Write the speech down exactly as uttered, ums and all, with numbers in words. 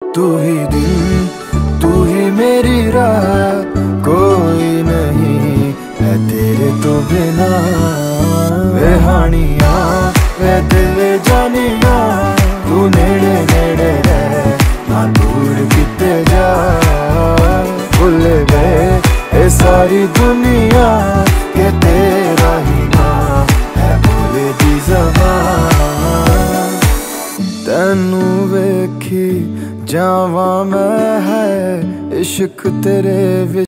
तू ही दिल, तू ही मेरी राह, कोई नहीं है तेरे तो बिना। वे हानिया वे दिल जानिया, तू नेड़े नेड़े रह ना दूर किते जा। भुल गए ये सारी दुनिया के तेरा ही ना है बोले दी ज़बान। तैनू वेखी जावा मैं है इश्क तेरे विच।